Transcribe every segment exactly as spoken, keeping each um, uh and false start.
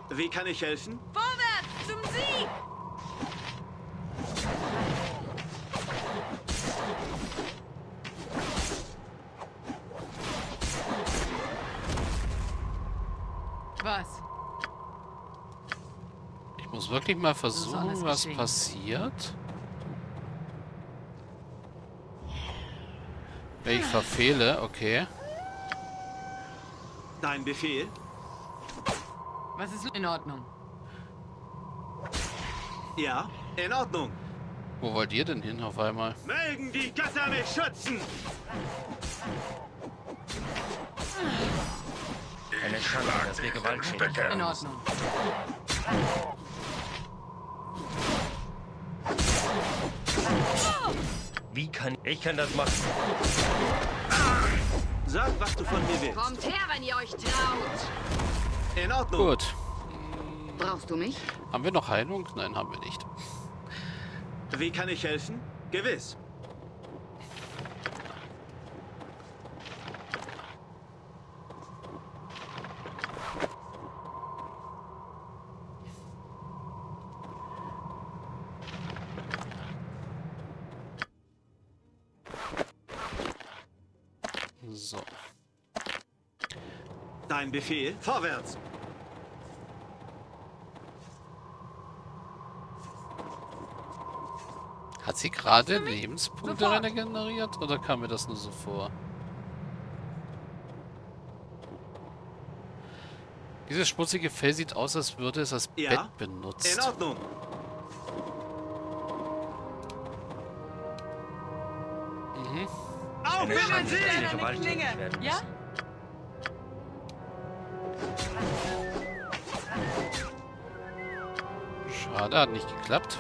Wie kann ich helfen? Vorwärts zum Sieg! Was? Ich muss wirklich mal versuchen, was geschehen. passiert. Wenn ich verfehle, okay. Dein Befehl? Was ist in Ordnung? Ja, in Ordnung. Wo wollt ihr denn hin auf einmal? Mögen die Götter mich schützen! Eine Schande, dass wir Gewalt sehen. In Ordnung. Wie kann ich kann das machen? Sag, was du von mir willst. Kommt her, wenn ihr euch traut. In Ordnung. Gut. Brauchst du mich? Haben wir noch Heilung? Nein, haben wir nicht. Wie kann ich helfen? Gewiss. So. Dein Befehl? Vorwärts! Hat sie gerade Lebenspunkte Sofort. regeneriert oder kam mir das nur so vor? Dieses schmutzige Fell sieht aus, als würde es als Ja, Bett benutzt. In Ordnung. Mhm. Auf Eine mit Schande, dass wir Sie! gewalttätig werden Ja? müssen. Schade, hat nicht geklappt.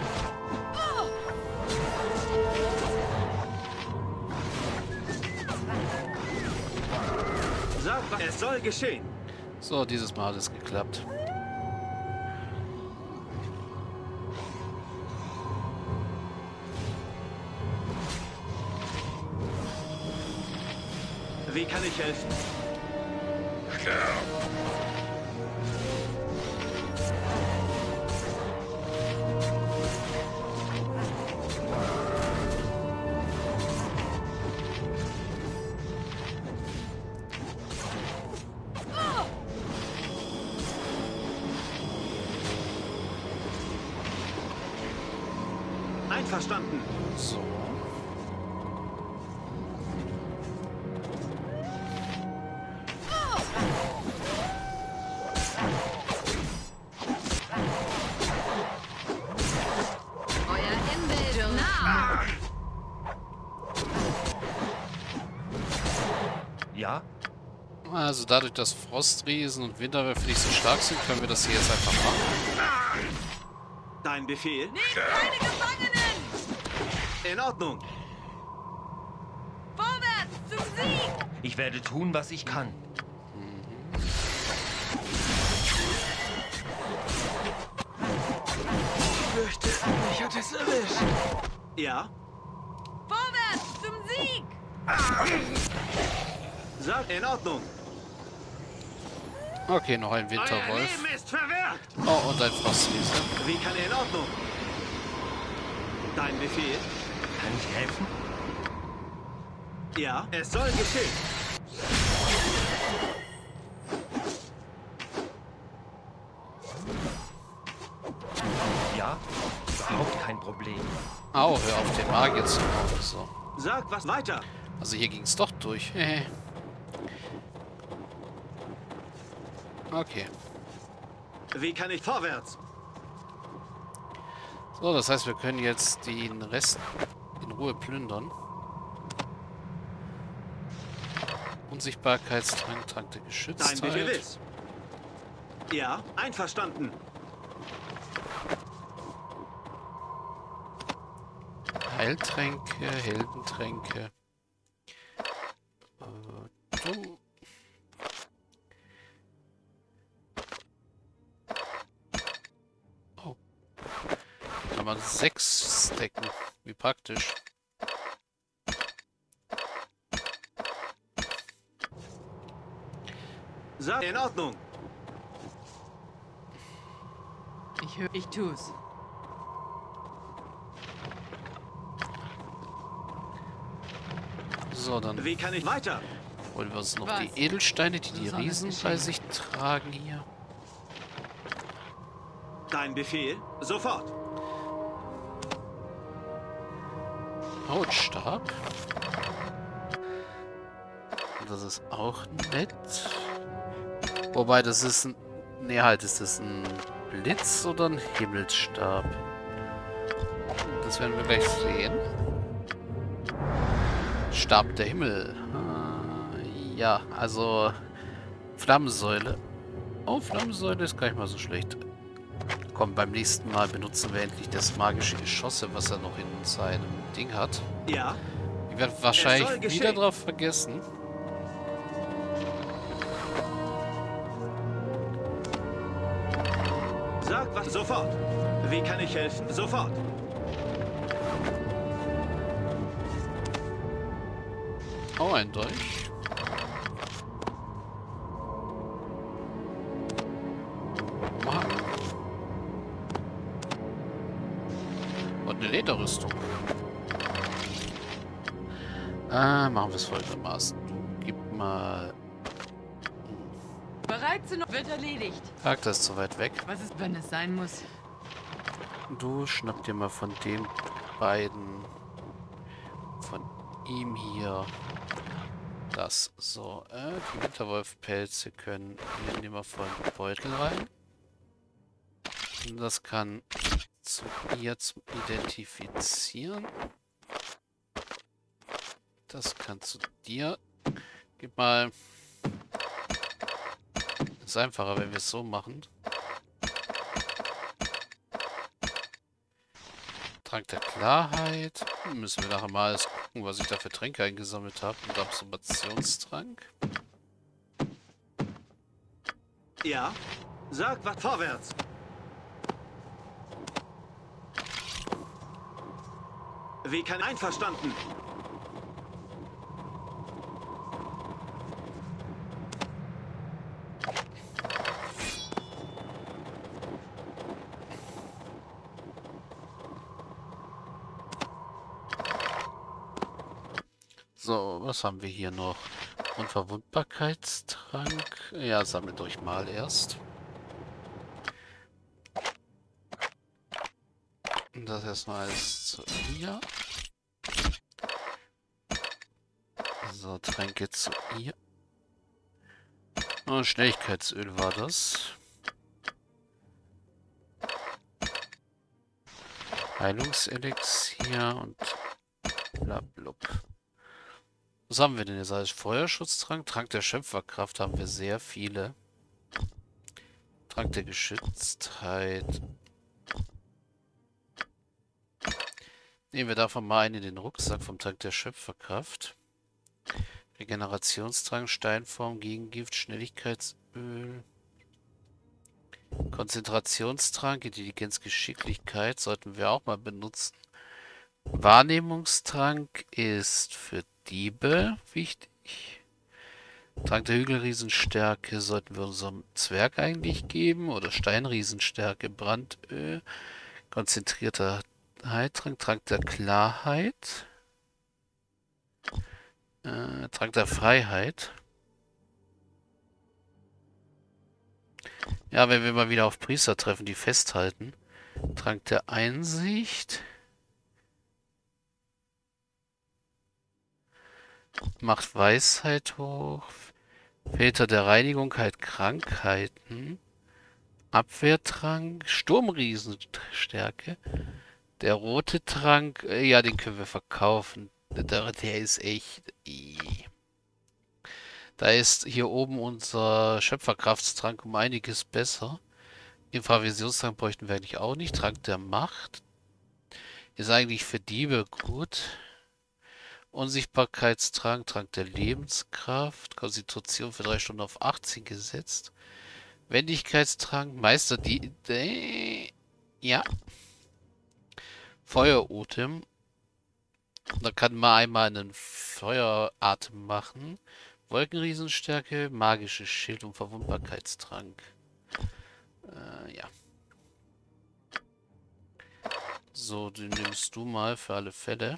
Sag, was es soll geschehen. So, dieses Mal hat es geklappt. Wie kann ich helfen? Einverstanden. So. Euer Ende nah. Ja? Also dadurch, dass Frostriesen und Winterwölfe nicht so stark sind, können wir das hier jetzt einfach machen. Dein Befehl? Nehmt keine Gefangenen! In Ordnung. Vorwärts zum Sieg! Ich werde tun, was ich kann. Ich fürchte, mich hat es erwischt. Ja? Vorwärts zum Sieg! Sag, in Ordnung. Okay, noch ein Euer Winterwolf. Leben ist verwirrt. Oh, und ein Frostriese. Wie kann in Ordnung? Dein Befehl? Kann ich helfen? Ja, es soll geschehen. Ja? Überhaupt kein Problem. Au, hör auf den Magier zu hauen. So. Sag was weiter. Also hier ging es doch durch. Okay. Wie kann ich vorwärts? So, das heißt, wir können jetzt den Rest in Ruhe plündern. Unsichtbarkeitstrank, Trank der Dein Geschütztheit. Gewiss. Ja, einverstanden. Heiltränke, Heldentränke. Äh, dumm. Oh. Kann man sechs stacken. Wie praktisch. Sag, in Ordnung. Ich hör, ich tu's. So, dann Wie kann ich weiter? holen wir uns noch Was? die Edelsteine, die die So soll es Riesen geschehen. bei sich tragen hier. Dein Befehl? Sofort. Hautstab. Das ist auch nett. Wobei, das ist ein... Ne, halt, ist das ein Blitz oder ein Himmelsstab? Das werden wir gleich sehen. Stab der Himmel. Äh, ja, also... Flammensäule. Oh, Flammensäule ist gar nicht mal so schlecht. Komm, beim nächsten Mal benutzen wir endlich das magische Geschosse, was er noch in seinem Ding hat. Ja. Ich werde Es soll wahrscheinlich geschehen. wieder drauf vergessen. Sag was. Sofort. Wie kann ich helfen? Sofort. Oh, ein Dolch. Mann. Und eine Lederrüstung. Ah, machen wir es folgendermaßen. Du gib mal... Bereit zu... Wird erledigt. Tag, das ist zu weit weg. Was ist, wenn es sein muss? Du schnapp dir mal von den beiden... Von ihm hier... Das. So, äh, die Winterwolfpelze können... Wir nehmen wir von Beutel rein. Und das kann zu ihr zum Identifizieren. Das kann zu dir. Gib mal... Ist einfacher, wenn wir es so machen. Trank der Klarheit. Hm, müssen wir nachher mal alles gucken, was ich da für Tränke eingesammelt habe. Und Absorptionstrank. Ja. Sag was. Vorwärts. Wie kann... Einverstanden. So, was haben wir hier noch? Unverwundbarkeitstrank. Ja, sammelt euch mal erst. Und das erstmal alles zu ihr. So, Tränke zu ihr. Oh, Schnelligkeitsöl war das. Heilungselixier und blablub. Was haben wir denn jetzt als Feuerschutztrank? Trank der Schöpferkraft haben wir sehr viele. Trank der Geschütztheit. Nehmen wir davon mal einen in den Rucksack vom Trank der Schöpferkraft. Regenerationstrank, Steinform, Gegengift, Schnelligkeitsöl. Konzentrationstrank, Intelligenz, Geschicklichkeit sollten wir auch mal benutzen. Wahrnehmungstrank ist für Diebe wichtig. Trank der Hügelriesenstärke sollten wir unserem Zwerg eigentlich geben. Oder Steinriesenstärke, Brandöl. Konzentrierter Heiltrank, Trank der Klarheit. Äh, Trank der Freiheit. Ja, wenn wir mal wieder auf Priester treffen, die festhalten. Trank der Einsicht. Macht Weisheit hoch. Väter der Reinigung heilt Krankheiten. Abwehrtrank. Sturmriesenstärke. Der rote Trank. Äh, ja, den können wir verkaufen. Der, der ist echt... Ii. Da ist hier oben unser Schöpferkraftstrank um einiges besser. Infravisionstrank bräuchten wir eigentlich auch nicht. Trank der Macht. Ist eigentlich für Diebe gut. Unsichtbarkeitstrank, Trank der Lebenskraft, Konstitution für drei Stunden auf achtzehn gesetzt. Wendigkeitstrank, Meister die... Äh, ja. Feuerotem. Da kann man einmal einen Feueratem machen. Wolkenriesenstärke, magisches Schild und Verwundbarkeitstrank. Äh, ja. So, den nimmst du mal für alle Fälle.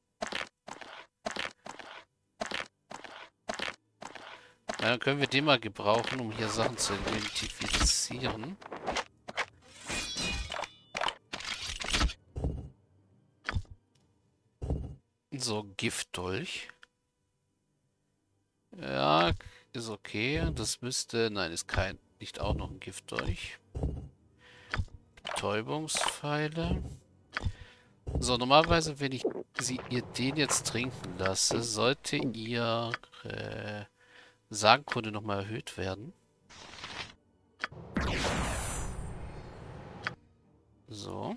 Ja, dann können wir den mal gebrauchen, um hier Sachen zu identifizieren. So, Giftdolch. Ja, ist okay. Das müsste... Nein, ist kein... Nicht auch noch ein Giftdolch. Betäubungspfeile. So, normalerweise, wenn ich sie, ihr den jetzt trinken lasse, sollte ihre Sagenkunde nochmal erhöht werden. So.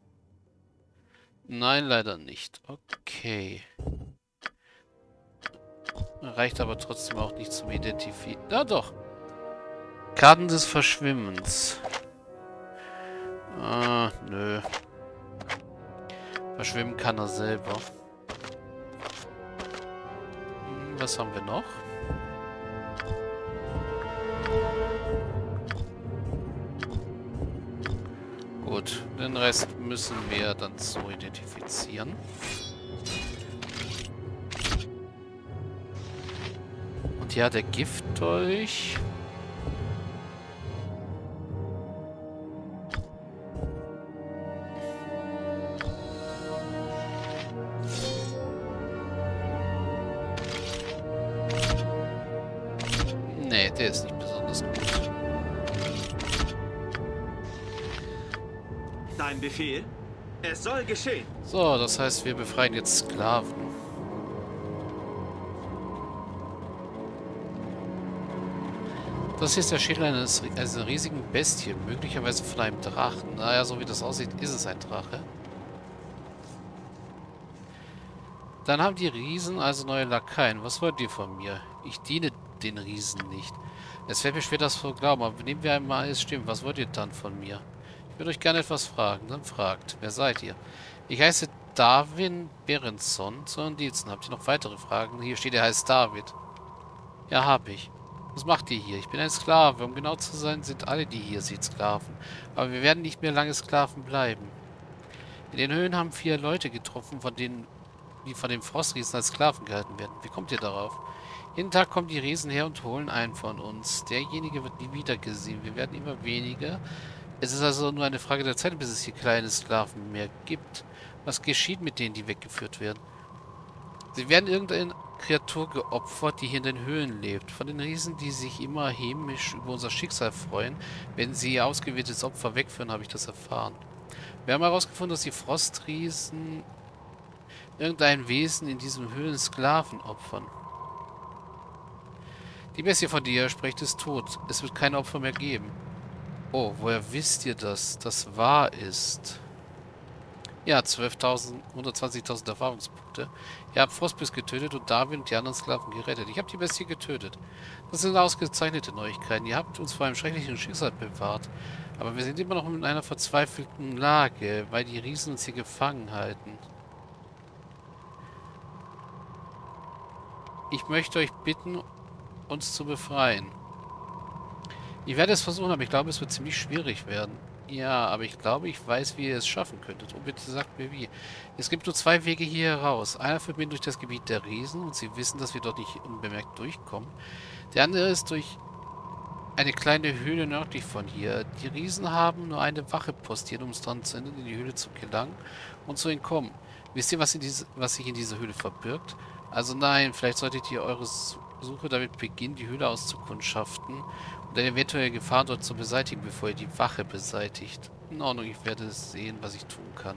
Nein, leider nicht. Okay. Reicht aber trotzdem auch nicht zum Identifizieren. Ja, doch. Karten des Verschwimmens. Ah, nö. Verschwimmen kann er selber. Hm, was haben wir noch? Gut, den Rest müssen wir dann so identifizieren. Und hier hat der Giftdolch. Nee, der ist nicht besonders gut. Dein Befehl? Es soll geschehen. So, das heißt, wir befreien jetzt Sklaven. Das hier ist der Schädel eines, eines riesigen Bestie, möglicherweise von einem Drachen. Naja, so wie das aussieht, ist es ein Drache. Dann haben die Riesen also neue Lakaien. Was wollt ihr von mir? Ich diene den Riesen nicht. Es fällt mir schwer, das zu glauben, aber nehmen wir einmal, es stimmt. Was wollt ihr dann von mir? Ich würde euch gerne etwas fragen. Dann fragt. Wer seid ihr? Ich heiße Darwin Berenson zu Indizen. Habt ihr noch weitere Fragen? Hier steht, er heißt David. Ja, hab ich. Was macht ihr hier? Ich bin ein Sklave. Um genau zu sein, sind alle, die hier sind, Sklaven. Aber wir werden nicht mehr lange Sklaven bleiben. In den Höhlen haben vier Leute getroffen, von denen, die von den Frostriesen als Sklaven gehalten werden. Wie kommt ihr darauf? Jeden Tag kommen die Riesen her und holen einen von uns. Derjenige wird nie wieder gesehen. Wir werden immer weniger. Es ist also nur eine Frage der Zeit, bis es hier kleine Sklaven mehr gibt. Was geschieht mit denen, die weggeführt werden? Sie werden irgendeiner Kreatur geopfert, die hier in den Höhlen lebt. Von den Riesen, die sich immer hämisch über unser Schicksal freuen, wenn sie ihr ausgewähltes Opfer wegführen, habe ich das erfahren. Wir haben herausgefunden, dass die Frostriesen irgendein Wesen in diesen Höhlen Sklaven opfern. Die Bestie, von der ihr sprecht, ist tot. Es wird keine Opfer mehr geben. Oh, woher wisst ihr, dass das wahr ist? Ja, zwölftausend, hundertzwanzigtausend Erfahrungspunkte. Ihr habt Frostbiss getötet und Darwin und die anderen Sklaven gerettet. Ich habe die Bestie getötet. Das sind ausgezeichnete Neuigkeiten. Ihr habt uns vor einem schrecklichen Schicksal bewahrt. Aber wir sind immer noch in einer verzweifelten Lage, weil die Riesen uns hier gefangen halten. Ich möchte euch bitten, uns zu befreien. Ich werde es versuchen, aber ich glaube, es wird ziemlich schwierig werden. Ja, aber ich glaube, ich weiß, wie ihr es schaffen könntet. Und bitte sagt mir wie. Es gibt nur zwei Wege hier heraus. Einer führt mir durch das Gebiet der Riesen und sie wissen, dass wir dort nicht unbemerkt durchkommen. Der andere ist durch eine kleine Höhle nördlich von hier. Die Riesen haben nur eine Wache postiert, um es daran zu ändern, in die Höhle zu gelangen und zu entkommen. Wisst ihr, was, in diese, was sich in dieser Höhle verbirgt? Also nein, vielleicht solltet ihr eure Suche damit beginnen, die Höhle auszukundschaften und eine eventuelle Gefahr dort zu beseitigen, bevor ihr die Wache beseitigt. In Ordnung, ich werde sehen, was ich tun kann.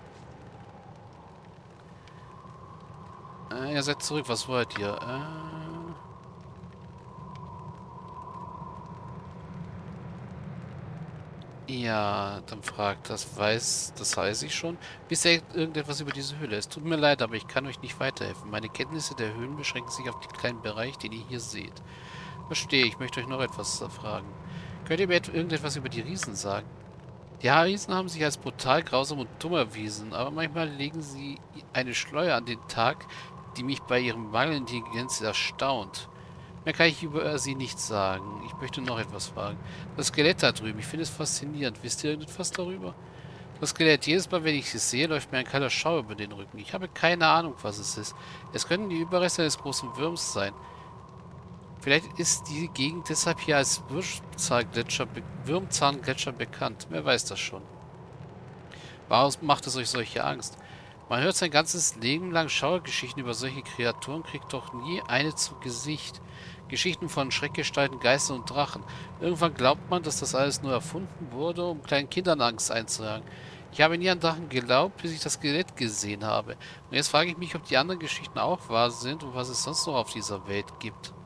Äh, ihr seid zurück, was wollt ihr? Äh... Ja, dann fragt das, weiß, das weiß ich schon. Wisst ihr irgendetwas über diese Höhle? Es tut mir leid, aber ich kann euch nicht weiterhelfen. Meine Kenntnisse der Höhlen beschränken sich auf den kleinen Bereich, den ihr hier seht. Verstehe, ich möchte euch noch etwas fragen. Könnt ihr mir irgendetwas über die Riesen sagen? Die Riesen haben sich als brutal, grausam und dumm erwiesen, aber manchmal legen sie eine Schleier an den Tag, die mich bei ihrem Mangel an Intelligenz erstaunt. Mehr kann ich über sie nichts sagen. Ich möchte noch etwas fragen. Das Skelett da drüben, ich finde es faszinierend. Wisst ihr irgendetwas darüber? Das Skelett, jedes Mal, wenn ich sie sehe, läuft mir ein kalter Schauer über den Rücken. Ich habe keine Ahnung, was es ist. Es könnten die Überreste eines großen Wurms sein. Vielleicht ist die Gegend deshalb hier als Würmzahngletscher, be Würmzahngletscher bekannt. Wer weiß das schon. Warum macht es euch solche Angst? Man hört sein ganzes Leben lang Schauergeschichten über solche Kreaturen, kriegt doch nie eine zu Gesicht. Geschichten von Schreckgestalten, Geistern und Drachen. Irgendwann glaubt man, dass das alles nur erfunden wurde, um kleinen Kindern Angst einzujagen. Ich habe nie an Drachen geglaubt, bis ich das Skelett gesehen habe. Und jetzt frage ich mich, ob die anderen Geschichten auch wahr sind und was es sonst noch auf dieser Welt gibt.